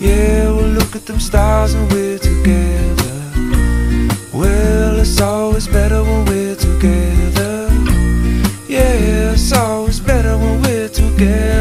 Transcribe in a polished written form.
Yeah, well look at them stars and we're together. Well, it's always better when we're together. Yeah, it's always better when we're together.